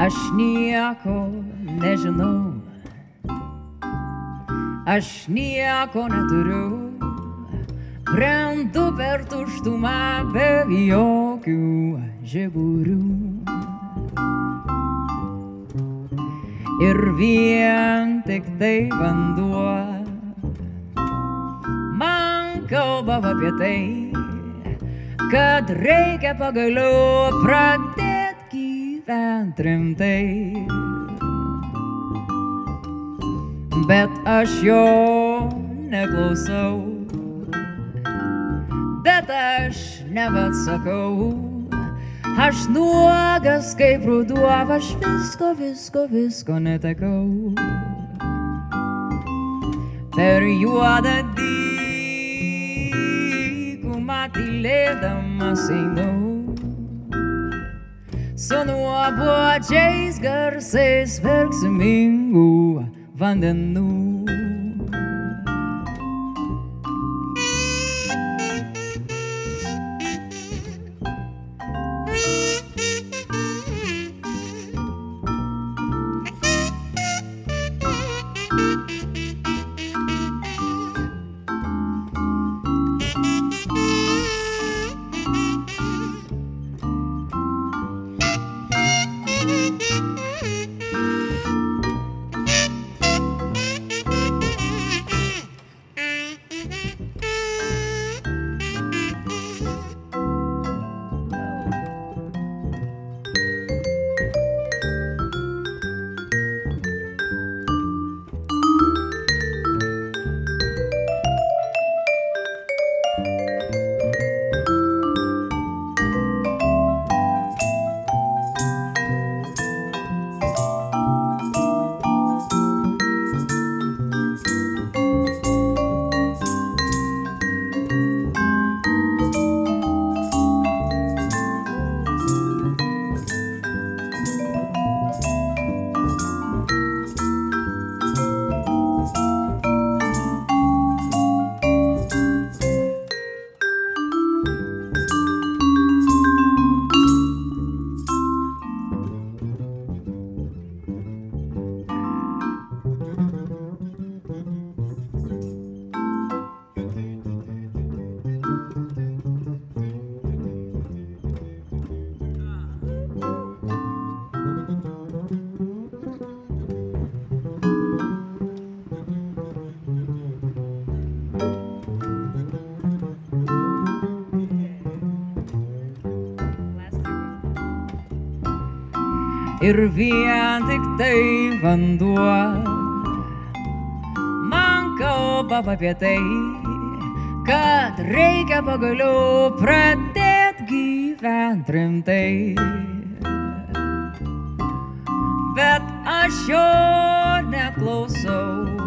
Aš nieko nežinau, aš nieko neturiu, brendu per tuštumą be jokių žiburių. Ir vien tik tai vanduo man kalba apie tai, kad reikia pagaliau pradėti gyvent rimtai. Bet aš jo neklausau, bet aš nebeatsakau. Aš nuogas kaip ruduo, aš visko netekau. Per juodą dykumą tylėdamas einau, su nuobodžiais garsais verksmingų vandenų. Ir vien tik tai vanduo man kalba apie tai, kad reikia pagaliau pradėti gyvent rimtai. Bet aš jo neklausau,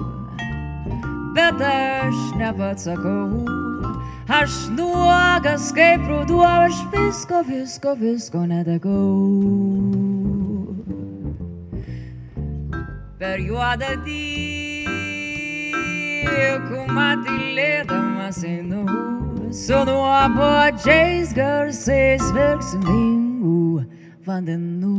bet aš nebeatsakau. Aš nuogas kaip ruduo, aš visko netekau. Per juodą dykumą tylėdamas einu, su nuobodžiais garsais verksmingų vandenų.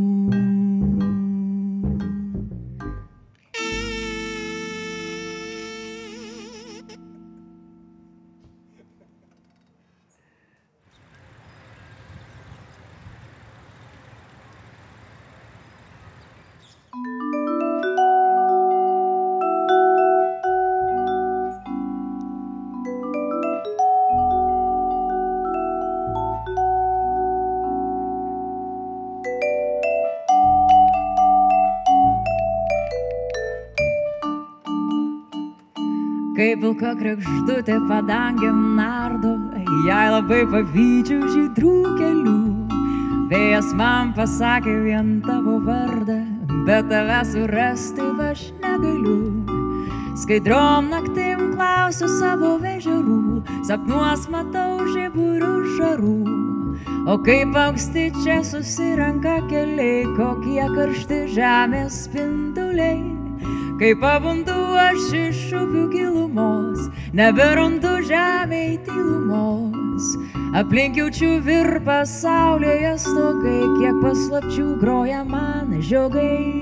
Kaip pilka kregždutė padangėm nardo, jai labai pavydžiau žydrų kelių. Vėjas man pasakė vien tavo vardą, bet tave surasti aš negaliu. Skaidrom naktim klausiu savo vežerų, sapnuos matau žiburių žarų. O kaip anksti čia susirenka keliai, kokie karšti žemės spinduliai. Kai pabundu aš iš upių gilumos, neberandu žemėj tylumos. Aplink jaučiu virpą saulėje stogai, kiek paslapčių groja man žiogai.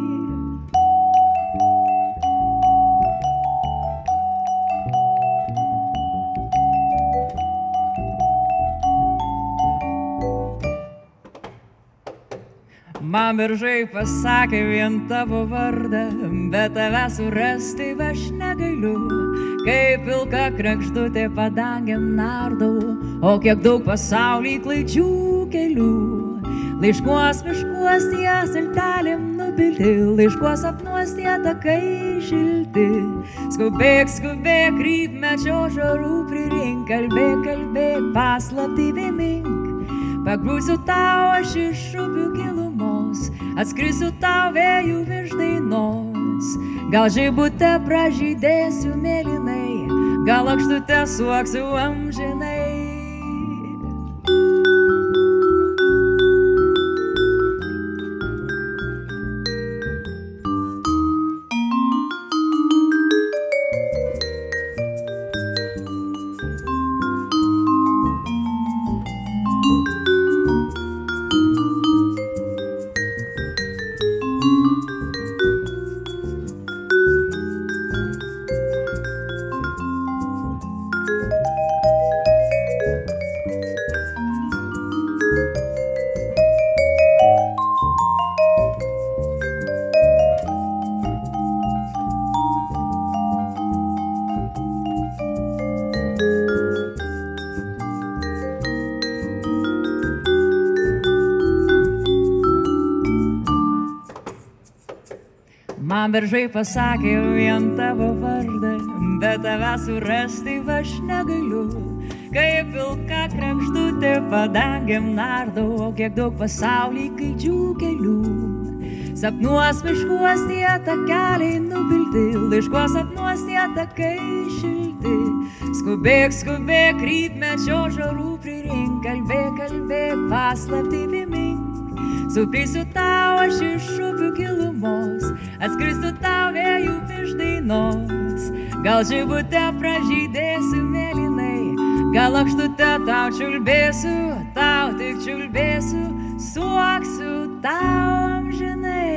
Man biržai pasakė vien tavo vardą, bet tave surasti aš negaliu. Kaip pilka kregždutė padangėm nardau, o kiek daug pasaulį klaidžių kelių. Laiškuos miškuos tie saltelėm nubilti, laiškuos sapnuos tie takai šilti. Skubėk, skubėk, rytmečio žarų prirink, kalbėk, kalbėk, paslaptį vimink. Pagrūsiu tau aš iš upių gilumos, atskrisiu tau vėjų virš dainos. Gal žibute pražydėsiu mėlynai, gal lakštute suoksiu amžinai. Man biržai pasakė vien tavo vardą, bet tave surasti aš negaliu. Kaip pilka kregždutė padangėm nardau, o kiek daug pasaulį klaidžių kelių. Sapnuos miškuos tie takeliai nubilti, laiškuos sapnuos tie takai šilti. Skubėk, skubėk, rytmečio žarų prirink, kalbėk, kalbėk, paslaptį vimink. Suprisiu tau aš iš upių gilumos, atskrisiu tau vėjų virš dainos. Gal žibute pražydėsiu mėlynai, gal lakštute tau čiulbėsiu, tau tik čiulbėsiu, suoksiu tau amžinai.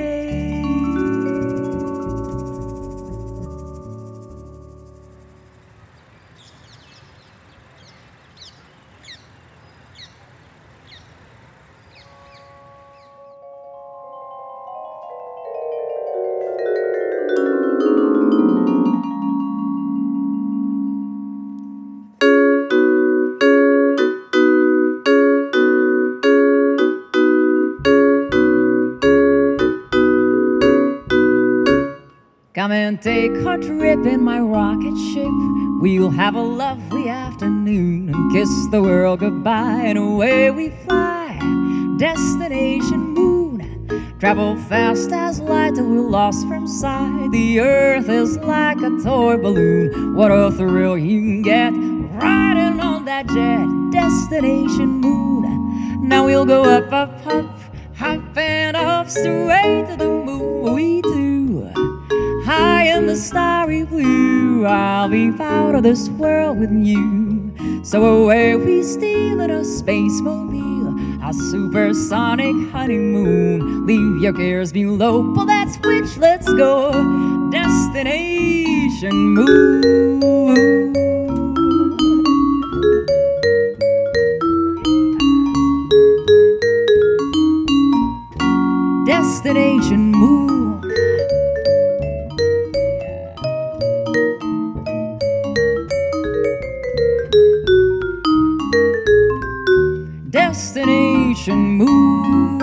Come and take a trip in my rocket ship. We'll have a lovely afternoon and kiss the world goodbye, and away we fly. Destination moon. Travel fast as light till we're lost from sight. The earth is like a toy balloon. What a thrill you can get riding on that jet. Destination moon. Now we'll go up, up, up, hopping up straight to the moon. We do. High in the starry blue, I'll be out of this world with you. So away we steal in a space mobile, a supersonic honeymoon. Leave your cares below, pull that switch, let's go. Destination moon. Destination moon. Destination moon.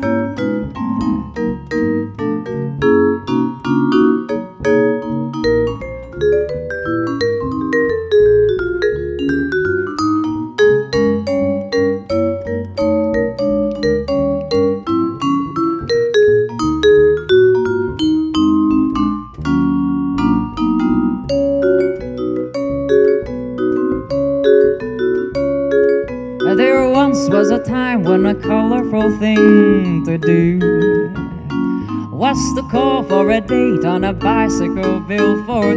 There once was a time when a colorful thing to do What's the call for a date on a bicycle built for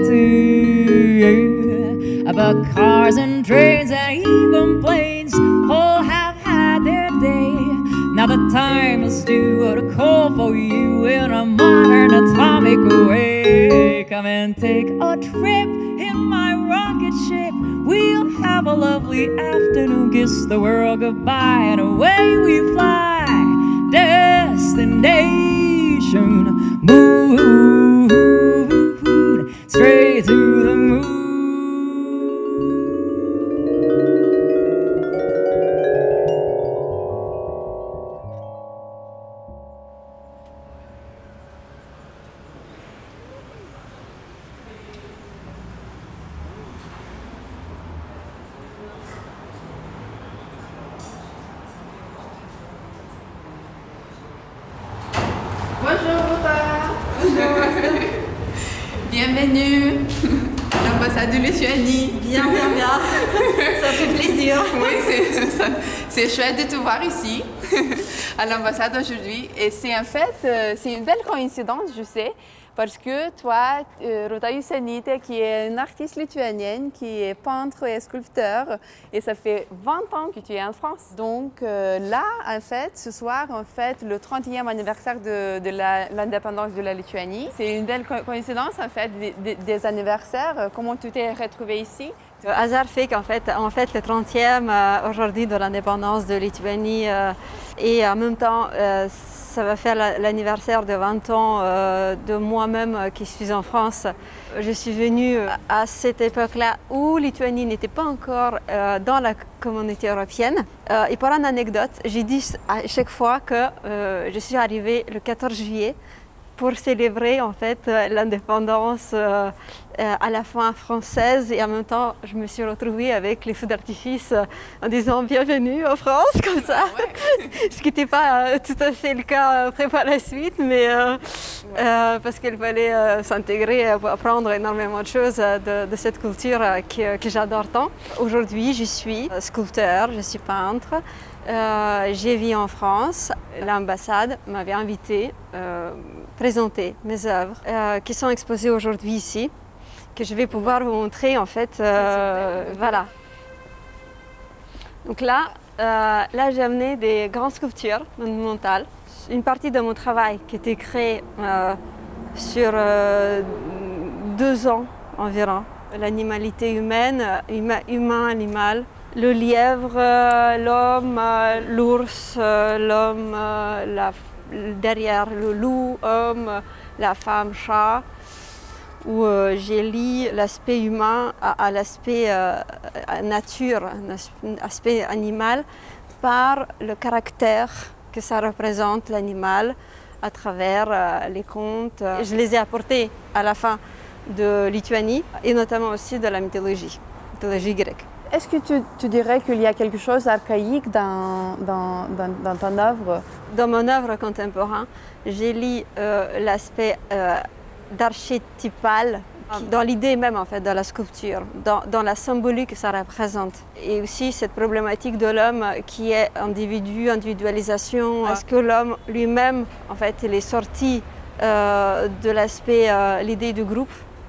two? But cars and trains and even planes all have had their day. Now the time is due to call for you in a modern atomic way. Come and take a trip in my rocket ship. We'll have a lovely afternoon, kiss the world goodbye, and away we fly. Destination moon, straight to the moon. Bonjour Rūta. Bonjour. Bienvenue à l'ambassade de Lituanie. Bien. Ça fait plaisir. Oui, c'est chouette de te voir ici, à l'ambassade aujourd'hui. Et c'est en fait, c'est une belle coïncidence, je sais, parce que toi, Rūta Jusionytė, qui est une artiste lituanienne, qui est peintre et sculpteur, et ça fait 20 ans que tu es en France. Donc là, en fait, ce soir, on fête le 30e anniversaire de l'indépendance de la Lituanie. C'est une belle coïncidence, en fait, des anniversaires. Comment tu t'es retrouvée ici? Le hasard fait qu'en fait, on fête le 30e aujourd'hui de l'indépendance de Lituanie et en même temps, ça va faire l'anniversaire de 20 ans de moi-même qui suis en France. Je suis venue à cette époque-là où Lituanie n'était pas encore dans la communauté européenne. Et pour une anecdote, j'ai dit à chaque fois que je suis arrivée le 14 juillet pour célébrer en fait l'indépendance à la fin française et en même temps je me suis retrouvée avec les feux d'artifice en disant bienvenue en France comme ça, ce qui n'était pas tout à fait le cas après par la suite, mais parce qu'il fallait s'intégrer, apprendre énormément de choses de cette culture que j'adore tant. Aujourd'hui je suis sculpteur, je suis peintre. J'ai vécu en France. L'ambassade m'avait invité à présenter mes œuvres qui sont exposées aujourd'hui ici, que je vais pouvoir vous montrer en fait. Voilà. Donc là j'ai amené des grandes sculptures monumentales. Une partie de mon travail qui était créée sur 2 ans environ. L'animalité humaine, humain-animal. Le lièvre, l'homme, l'ours, l'homme, derrière le loup, homme, la femme, chat, où j'ai lié l'aspect humain à l'aspect nature, l'aspect animal, par le caractère que ça représente l'animal à travers les contes. Je les ai apportés à la fin de Lituanie et notamment aussi de la mythologie grecque. Est-ce que tu dirais qu'il y a quelque chose d'archaïque dans ton œuvre? Dans mon œuvre contemporaine, j'ai lié l'aspect d'archétypal dans l'idée même en fait de la sculpture, dans la symbolique que ça représente. Et aussi cette problématique de l'homme qui est individu, individualisation. Est-ce que l'homme lui-même en fait il est sorti de l'aspect, l'idée du groupe,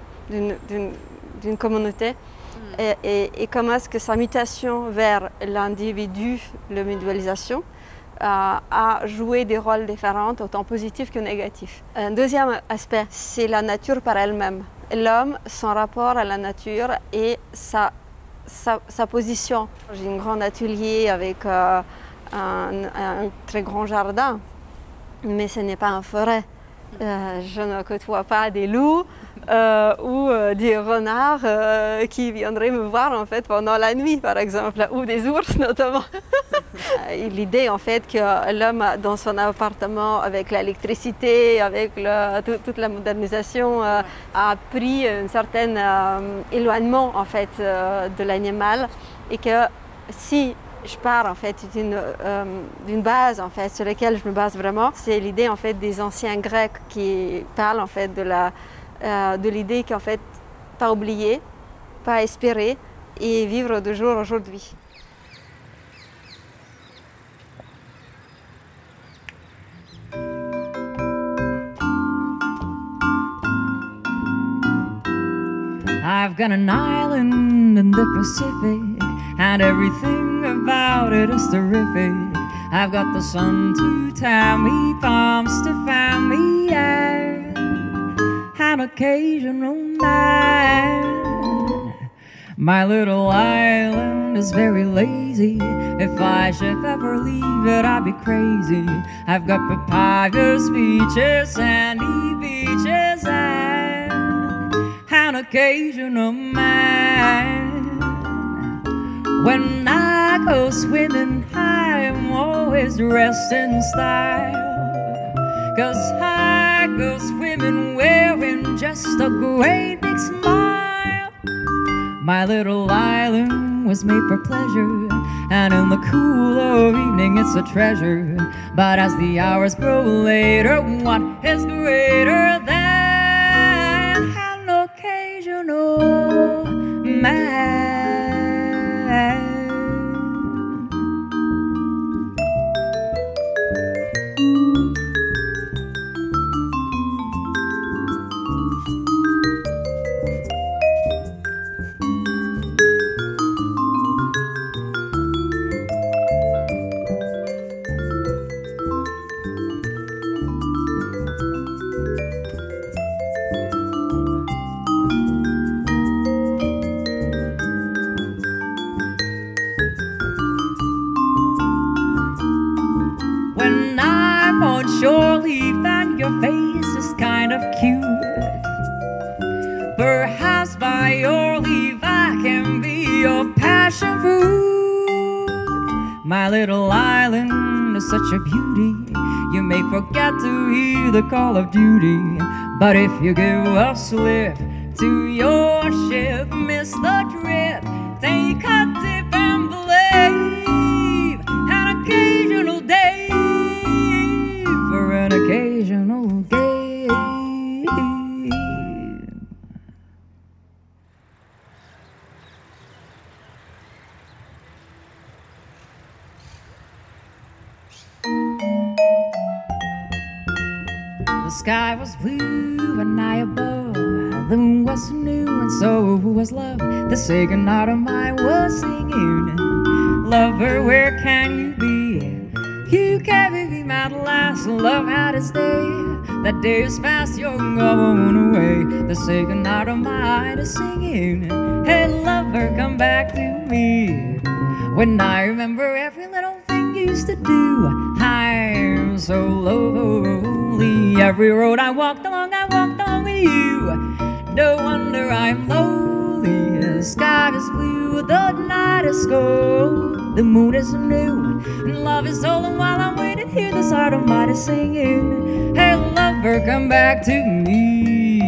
d'une communauté? Et comment est-ce que sa mutation vers l'individu, l'individualisation, a joué des rôles différents, autant positifs que négatifs. Un deuxième aspect, c'est la nature par elle-même. L'homme, son rapport à la nature et sa position. J'ai un grand atelier avec un très grand jardin, mais ce n'est pas une forêt. Je ne côtoie pas des loups ou des renards qui viendraient me voir en fait pendant la nuit par exemple, ou des ours notamment. L'idée en fait que l'homme dans son appartement avec l'électricité, avec toute la modernisation a pris un certain éloignement en fait de l'animal et que si je pars en fait d'une base en fait sur laquelle je me base vraiment, c'est l'idée en fait des anciens Grecs qui parlent en fait de l'idée qu'en fait pas oublier, pas espérer et vivre de jour aujourd'hui. I've got an island in the Pacific, and everything about it is terrific. I've got the sun to tan me, palms to fan me, and an occasional man. My little island is very lazy. If I should ever leave it, I'd be crazy. I've got papayas, beaches, sandy beaches, and an occasional man. When I go swimming, I'm always dressed in style, 'cause I go swimming wearing just a great big smile. My little island was made for pleasure, and in the cool of evening it's a treasure. But as the hours grow later, what is greater than an occasional man? Surely that your face is kind of cute. Perhaps by your leave I can be your passion fruit. My little island is such a beauty, you may forget to hear the call of duty. But if you give a slip to your ship, miss the trip, take a dip and believe an occasional day. An occasional game. The sky was blue and high above, the moon was new and so was love. The second out of mine was singing, lover, where can you be? You carry me at last, love had its day. That day is past, you're going away. The second out of my mind is singing, hey lover, come back to me. When I remember every little thing you used to do, I'm so lonely. Every road I walked along with you. No wonder I'm lonely. The sky is blue, the night is cold, the moon is new, and love is old. And while I'm waiting here, this heart of mine is singing, hey lover, come back to me.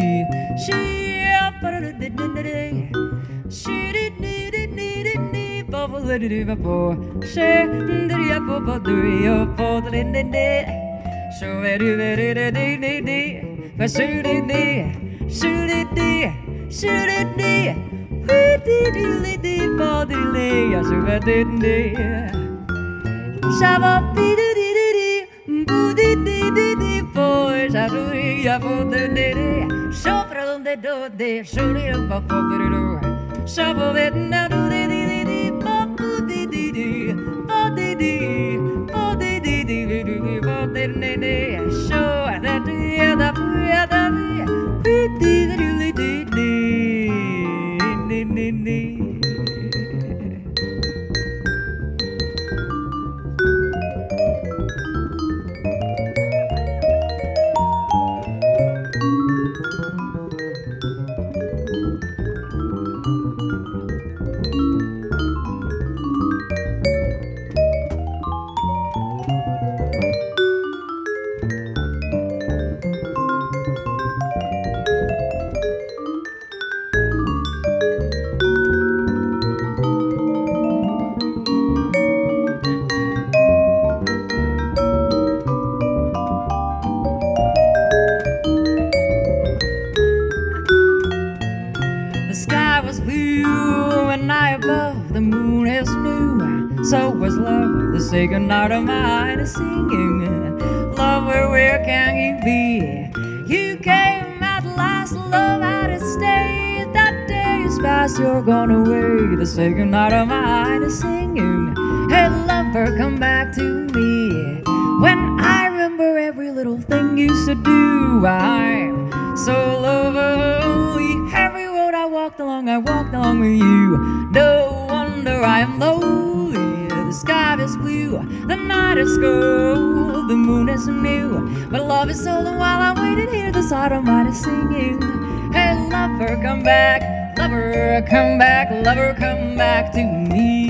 So was love, the second out of mine is singing, lover, where can you be? You came at last, love had its day. That day is as you're gone away. The second night of my mind is singing, hey lover, come back to me. When I remember every little thing you used to do, I'm so lonely. Every road I walked along with you. No wonder I am lonely. The sky is blue, the night is cold, the moon is new, but love is stolen while I'm waiting here. The side of mine is singing, hey lover, come back, lover, come back, lover, come back to me.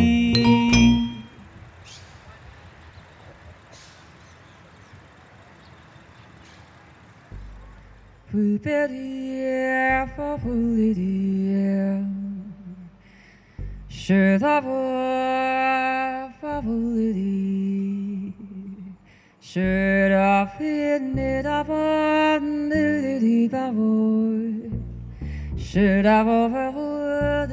Should I should I fit it up on the boy? Should I avoid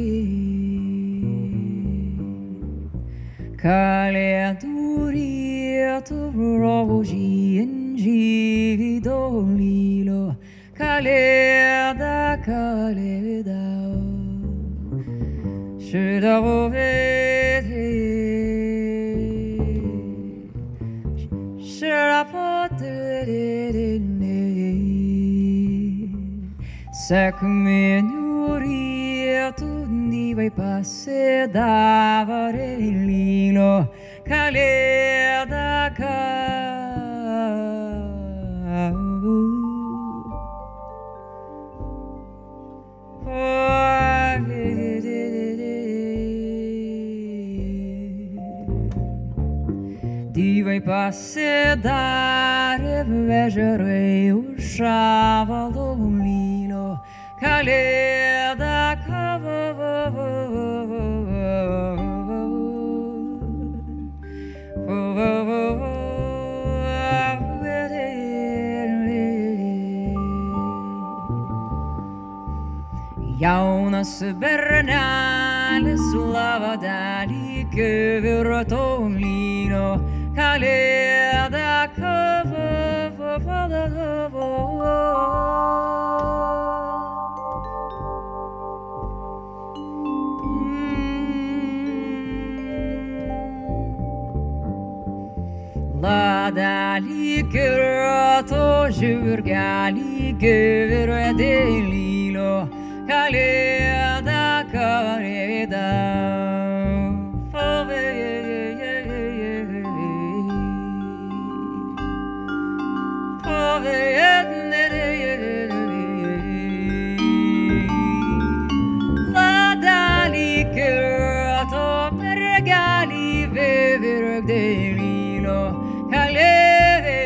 Calenturia tu rogi in gividolilo Caleda caleda Should I avoid should I put it in Sacumenoria tu ni vai passe davare lilo caleda Di vai passe dare vegerei usciava lilo caleda Jaunas bernelis lavadalį kivirtolino kalėda Ladalį kirto žirgelį kivirtolino kalėda kalėda Ladalį kirto mergelį vivirtolino kalėda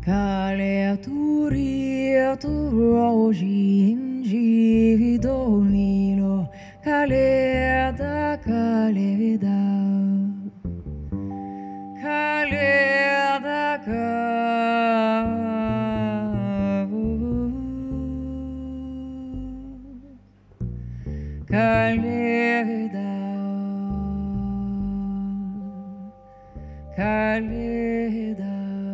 Kalėtų rietų rožinžį vidolino, kalėda, kalėda, kalėda, kalėda, kalėda.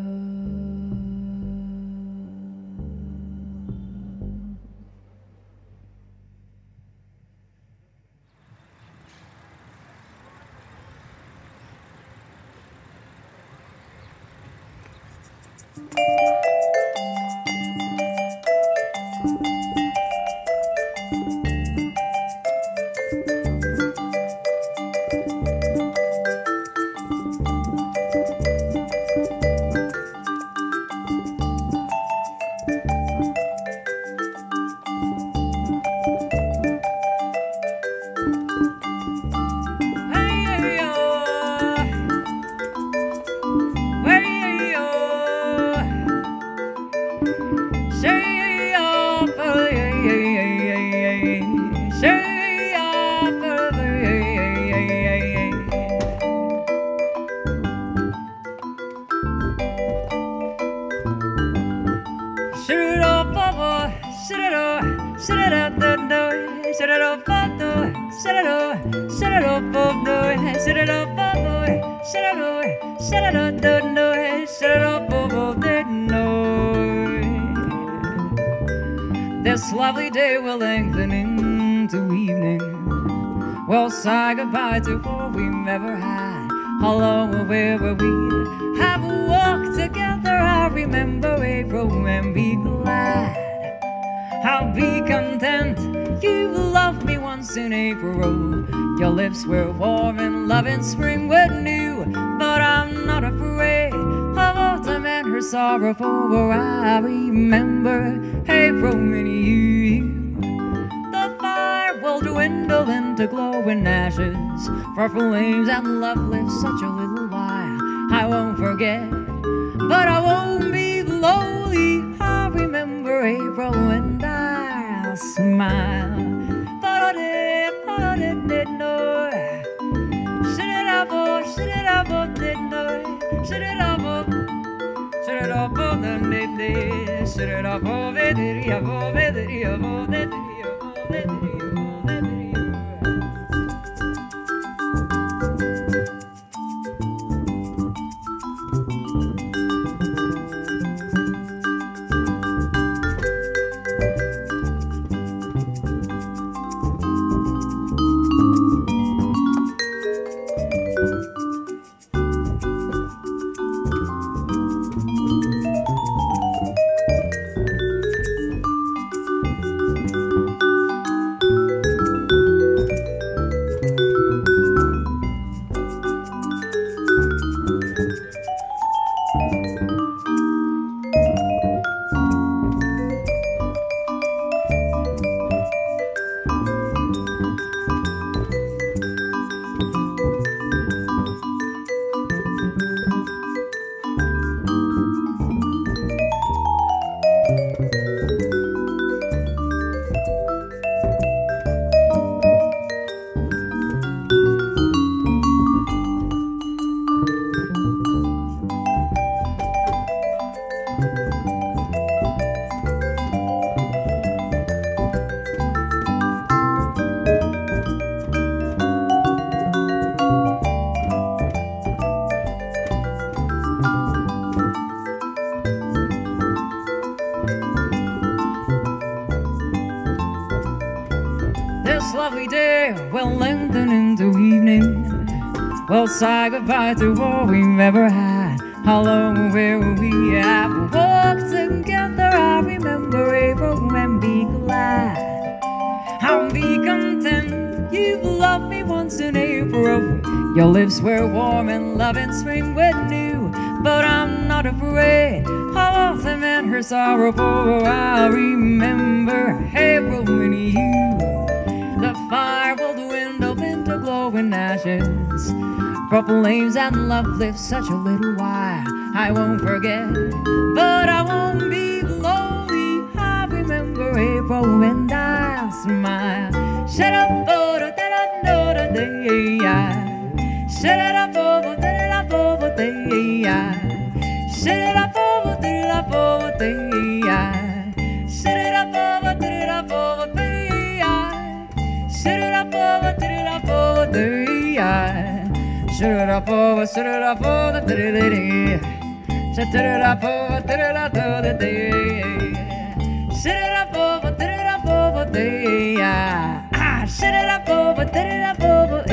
This lovely day will lengthen into evening. We'll say goodbye to what we've ever had. How long will we have walked together? I remember April and be glad. I'll be content. You loved me once in April. Your lips were warm and loving spring were new. But I'm not afraid of autumn and her sorrow, for I remember April and you. The fire will dwindle into glowing ashes, for flames and love live such a little while. I won't forget, but I won't be lonely. I remember April and I'll smile. Lovely day will lengthen into evening. We'll say goodbye to what we've ever had. How long will we have walked together? I remember April and be glad. I'll be content. You've loved me once in April. Your lips were warm and love in spring were new. But I'm not afraid of autumn and her sorrow, for I remember April and you. The fire will dwindle into glowing ashes, Purple names and love live such a little while. I won't forget, but I won't be lonely. I remember April when I smile. Shut up, photo, da da da da da. Shut up, photo, da da da da. Shut up, photo, da da da da. Shut up, photo, da da da da. Shut up, photo, da da da da. Shut up, over, shut it up, over, shut it up, over, shut it up, over, shut it up, over, shut it up, over, shut it up, over, shut it up, over.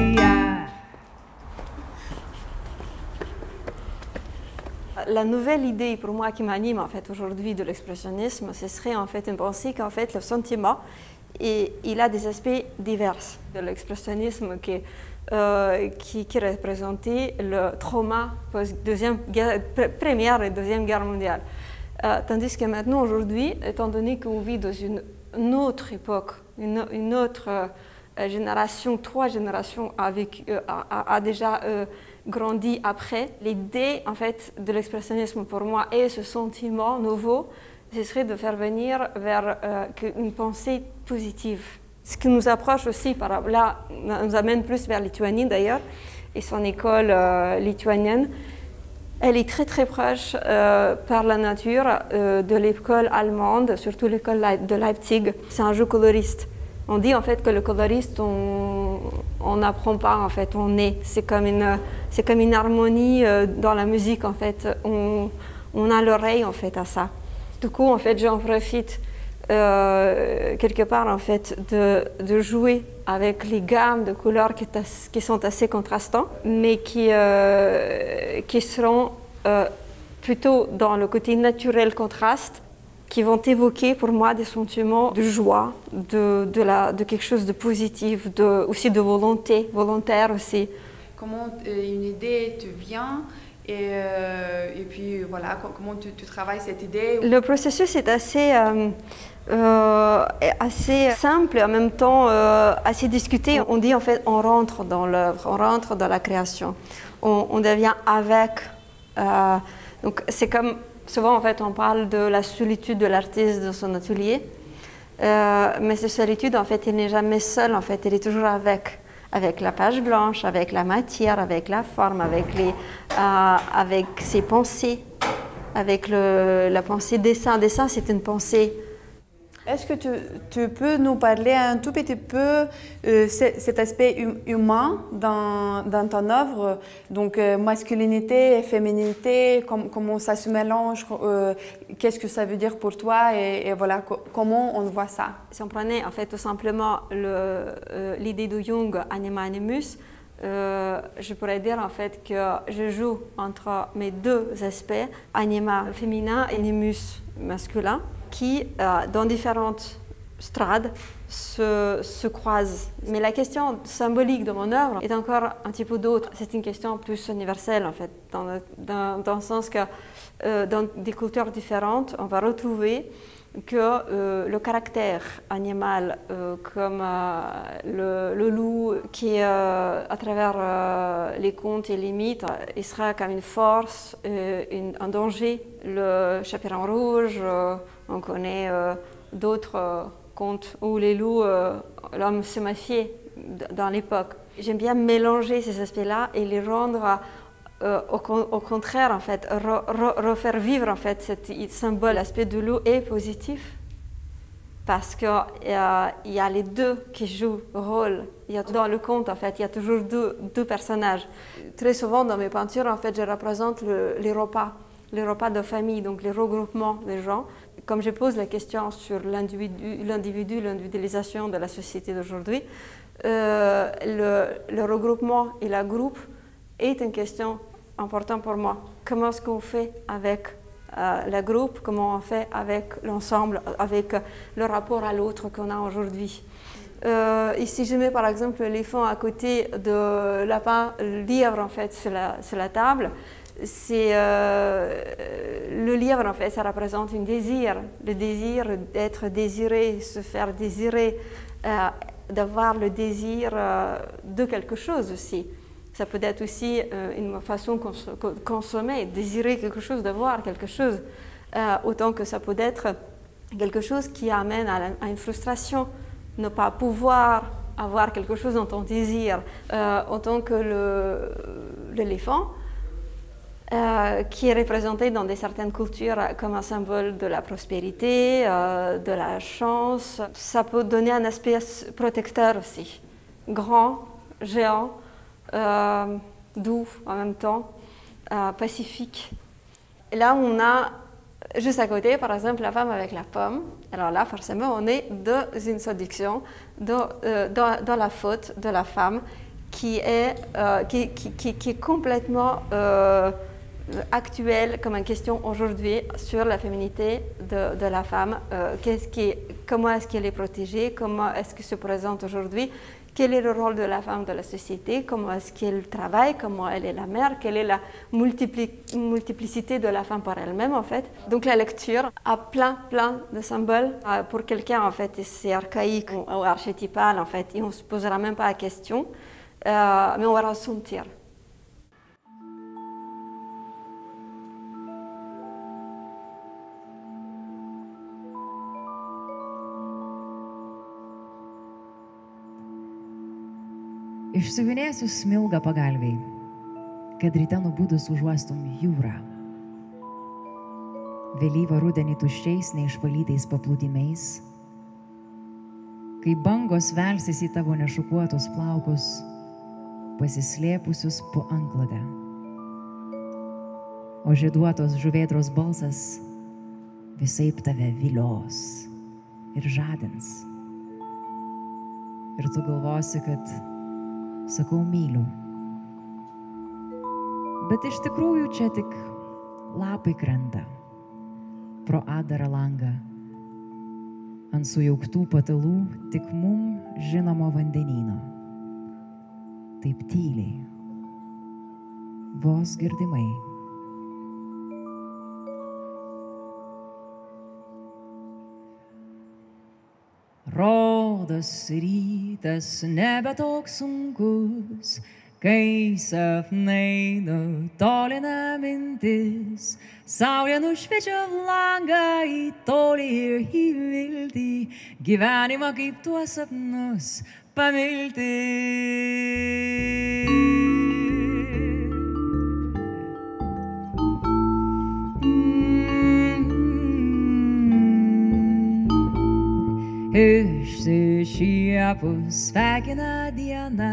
La nouvelle idée pour moi qui m'anime en fait aujourd'hui de l'expressionnisme, ce serait en fait une pensée qu'en fait le sentiment, et il a des aspects divers de l'expressionnisme qui représentait le trauma Première et Deuxième Guerre mondiale. Tandis que maintenant, aujourd'hui, étant donné qu'on vit dans une autre époque, une autre génération, 3 générations a déjà grandi après, l'idée en fait de l'expressionnisme pour moi et ce sentiment nouveau, ce serait de faire venir vers une pensée positive. Ce qui nous approche aussi, là, nous amène plus vers Lituanie d'ailleurs, et son école lituanienne. Elle est très très proche par la nature de l'école allemande, surtout l'école de Leipzig. C'est un jeu coloriste. On dit en fait que le coloriste, on n'apprend pas en fait, on est. C'est comme une harmonie dans la musique en fait. On a l'oreille en fait à ça. Du coup en fait j'en profite quelque part en fait de jouer avec les gammes de couleurs qui sont assez contrastants, mais qui seront plutôt dans le côté naturel contraste, qui vont évoquer pour moi des sentiments de joie, de quelque chose de positif, aussi de volontaire aussi. Comment une idée te vient et puis voilà, comment tu travailles cette idée? Le processus est assez simple et en même temps assez discuté. On dit en fait on rentre dans l'œuvre, on rentre dans la création, on devient avec. Donc c'est comme souvent en fait on parle de la solitude de l'artiste dans son atelier, mais cette solitude en fait elle n'est jamais seule en fait, elle est toujours avec la page blanche, avec la matière, avec la forme, avec ses pensées, avec la pensée dessin. Dessin, c'est une pensée. Est-ce que tu peux nous parler un tout petit peu cet aspect humain dans ton œuvre, donc masculinité et féminité, comment ça se mélange, qu'est-ce que ça veut dire pour toi et voilà, comment on voit ça? Si on prenait en fait tout simplement l'idée de Jung, anima animus, je pourrais dire en fait que je joue entre mes deux aspects, anima féminin et animus masculin, qui, dans différentes strades, se croisent. Mais la question symbolique de mon œuvre est encore un petit peu d'autre. C'est une question plus universelle, en fait, dans le sens que dans des cultures différentes, on va retrouver que le caractère animal, comme le loup qui, à travers les contes et les mythes, il sera comme une force, un danger. Le chaperon rouge, on connaît d'autres contes où les loups, l'homme se méfiait dans l'époque. J'aime bien mélanger ces aspects-là et les rendre au contraire, en fait, refaire vivre en fait cet symbole. L'aspect de loup est positif parce qu'il y a les deux qui jouent rôle. Dans le conte, en fait, il y a toujours deux personnages. Très souvent, dans mes peintures, en fait, je représente les repas de famille, donc les regroupements des gens. Comme je pose la question sur l'individualisation de la société d'aujourd'hui, le regroupement et la groupe est une question importante pour moi. Comment est-ce qu'on fait avec la groupe, comment on fait avec l'ensemble, avec le rapport à l'autre qu'on a aujourd'hui. Ici, je mets par exemple l'éléphant à côté de lapin, lièvre en fait sur la table. C'est le lièvre en fait, ça représente un désir, le désir d'être désiré, se faire désirer, d'avoir le désir de quelque chose aussi. Ça peut être aussi une façon de consommer, désirer quelque chose, d'avoir quelque chose, autant que ça peut être quelque chose qui amène à une frustration, ne pas pouvoir avoir quelque chose dont on désire, autant que l'éléphant, qui est représenté dans certaines cultures comme un symbole de la prospérité, de la chance. Ça peut donner un aspect protecteur aussi, grand, géant, doux en même temps, pacifique. Et là, on a juste à côté, par exemple, la femme avec la pomme. Alors là, forcément, on est dans une séduction, dans la faute de la femme qui est complètement actuelle comme une question aujourd'hui sur la féminité de la femme. Comment est-ce qu'elle est protégée? Comment est-ce qu'elle se présente aujourd'hui? Quel est le rôle de la femme dans la société? Comment est-ce qu'elle travaille? Comment elle est la mère? Quelle est la multiplicité de la femme par elle-même, en fait? Donc la lecture a plein de symboles. Pour quelqu'un, en fait, c'est archaïque ou archétypal, en fait, et on ne se posera même pas la question, mais on va ressentir. Išsiuvinėsiu smilgą pagalviai, kad ryte nubudus užuostum jūrą. Vėlyvą rudenį tuščiais neišvalytais paplūdimiais, kai bangos velsis į tavo nešukuotus plaukus, pasislėpusius po antklodę. O žieduotos žuvėdros balsas visaip tave vilios ir žadins. Ir tu galvosi, kad sakau myliu. Bet iš tikrųjų čia tik lapai krenta pro atdarą langą. Ant sujauktų patalų tik mum žinomo vandenyno. Taip tyliai, vos girdimai. Rodos rytas nebe toks sunkus, kai sapnai nutolina mintis. Saulė nušviečia langą į tolį ir į viltį, gyvenimą kaip tuos sapnus pamilti. Išsišiepus sveikina diena,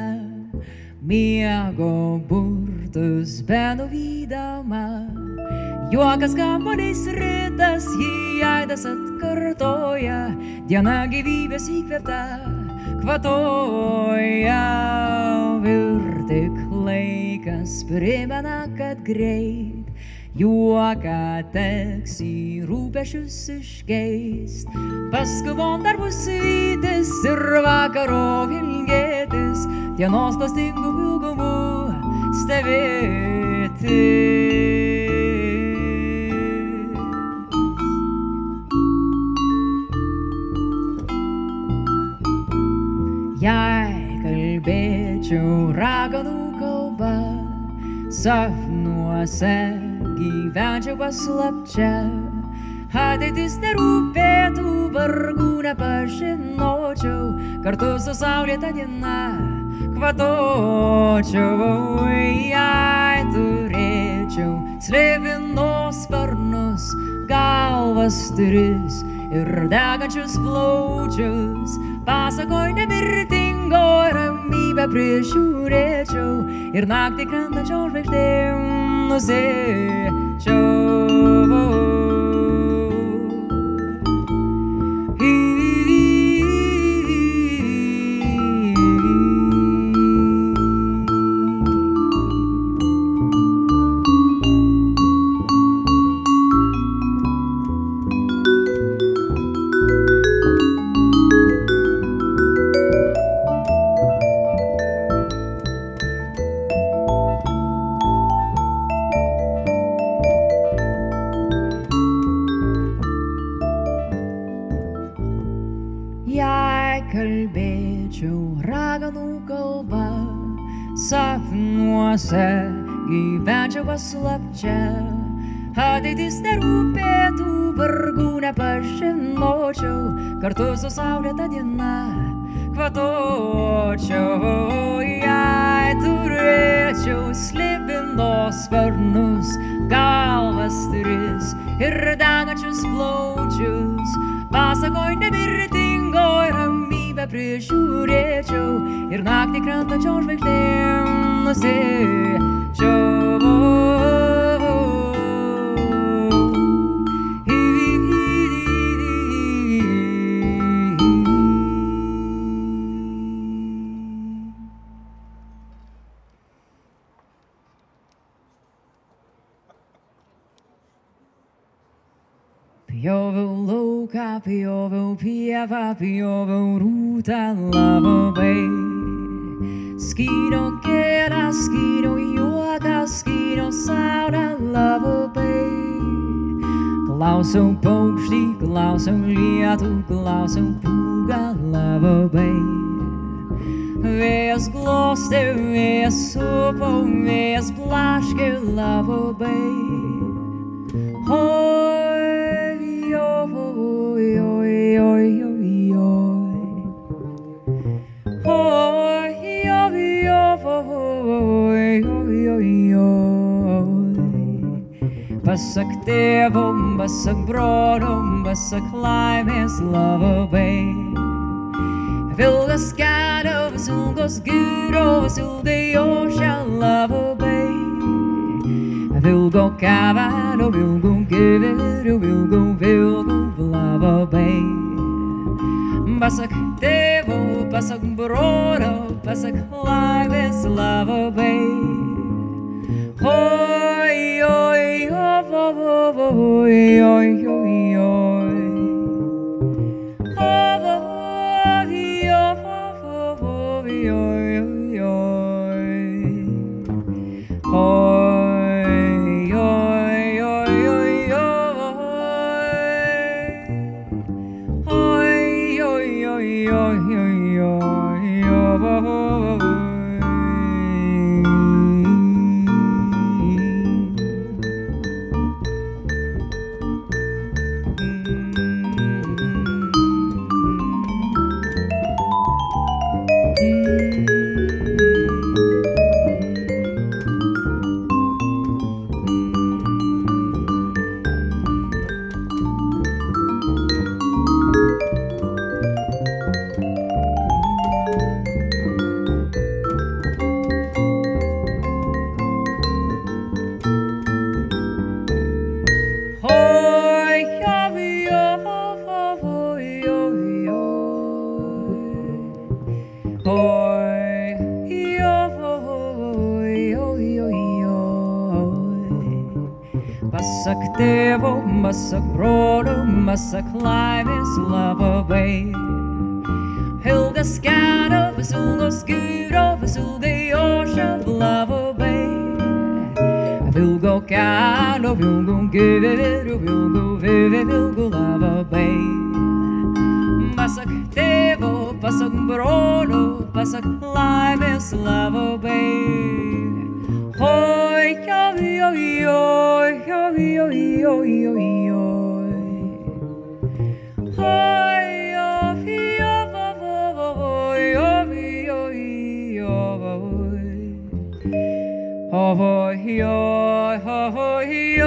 miego burtus benuvydama. Juokas kamuoliais ritas, jį aidas atkartoja, diena gyvybės įkvėpta kvatoja. Ir tik laikas primena, kad greit juoką teks į rūpešius iškeist. Paskubom dar bus vytis ir vakaro ilgėtis, dienos klastingų ilgumų stebėti. Jei kalbėčiau raganų kalba, sapnuose gyvenčiau paslapčia, ateitis nerūpėtų, vargų nepažinočiau, kartu su saulėta diena kvatočiau. Jei turėčiau slėpinos sparnus, galvas tris ir degančius plaučius, pasakoj nemirtingo ramybę prižiūrėčiau ir naktį krentančiom žvaigždėm nusėčiau. sapnuose gyvenčiau paslapčia, ateitis nerūpėtų, vargų nepažinočiau, kartu su saulėta diena kvatočiau, jei turėčiau slibinos sparnus, galvas tris ir degančius plaučius, pasakoj nemirtingoj ramybę prižiūrėčiau ir naktį krentančiom žvaigždėm nusėčiau. Pjoviau lauką, pjoviau pievą, pjoviau rūtą labai. Skyniau kelią, skyniau juoką, skyniau saulę labai. Klausiau paukštį, klausiau lietų, klausiau pūgą labai. Vėjas glostė, vėjas supo, vėjas blaškė labai. Pasak tėvo, pasak brolio, pasak laimės labai. Ilgas kelias, ilgos giros, ilgai ošia labai. Vilgo kelio, vilgo gyverių, vilgo labai. Pasak tėvo, pasak brolio, pasak laimės labai. Oi, oi, oi, oi, oi, Pasak tėvo, pasak brolio, pasak laimės labai. Ilgas kelias, ilgos giros, ilgai ošia labai. Vilgo kelio, vilgo gyverių, vilgo labai. Pasak tėvo, pasak brolio, pasak laimės labai. Oi, oi, oi, oi, oi, oi, oi, oi, oi. Oi, oi, oi, oi, oi, oi. Oi, oi,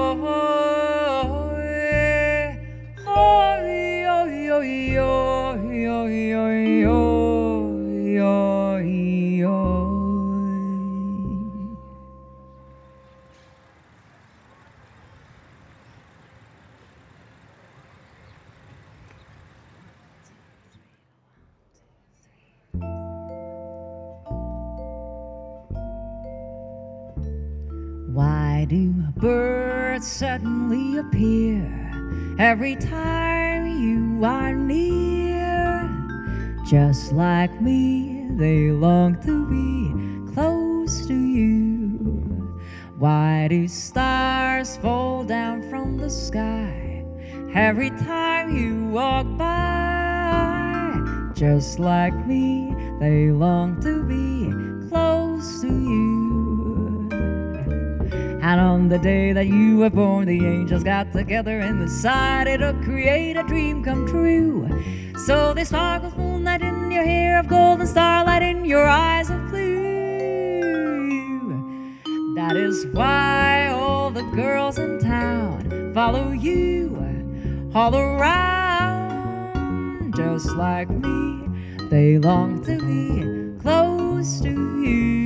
Why do birds suddenly appear every time you are near? Just like me, they long to be close to you. Why do stars fall down from the sky every time you walk by? just like me, they long to be close to you. And on the day that you were born, the angels got together and decided to create a dream come true. So they sparkled moonlight in your hair of gold and starlight in your eyes of blue. That is why all the girls in town follow you all around. Just like me, they long to be close to you.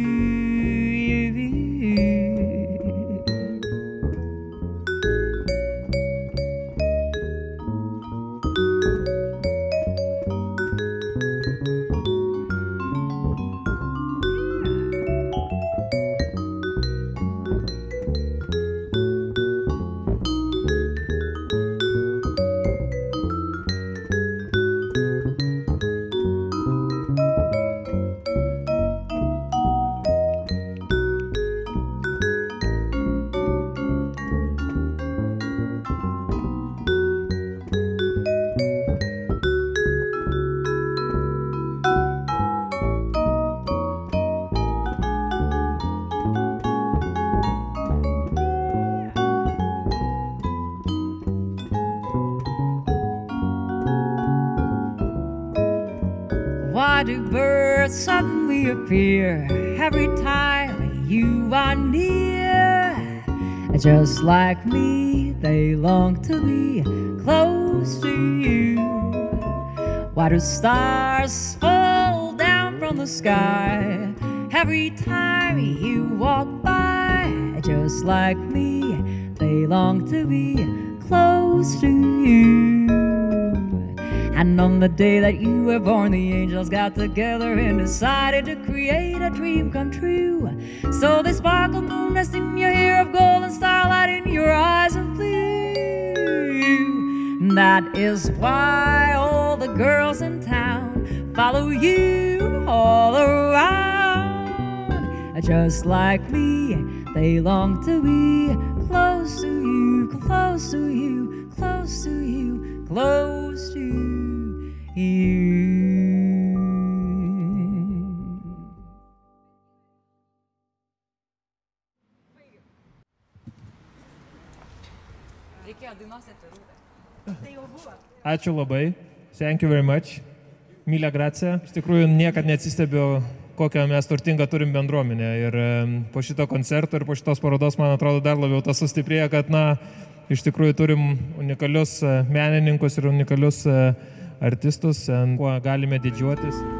Why do birds suddenly appear every time you are near? Just like me, they long to be close to you. Why do stars fall down from the sky every time you walk by? Just like me, they long to be close to you. And on the day that you were born, the angels got together and decided to create a dream come true. So they sparkled moonlight in your hair of gold and starlight in your eyes of blue. That is why all the girls in town follow you all around. Just like me, they long to be close to you, close to you, close to you, close to you. Ačiū labai. Thank you very much. Mille grazie. Iš tikrųjų, niekad neatsistebiu, kokią mes turtingą turim bendruomenę. Ir po šito koncerto ir po šitos parodos, man atrodo, dar labiau tas sustiprėja, kad, iš tikrųjų turim unikalius menininkus ir unikalius artistus, kuo galime didžiuotis.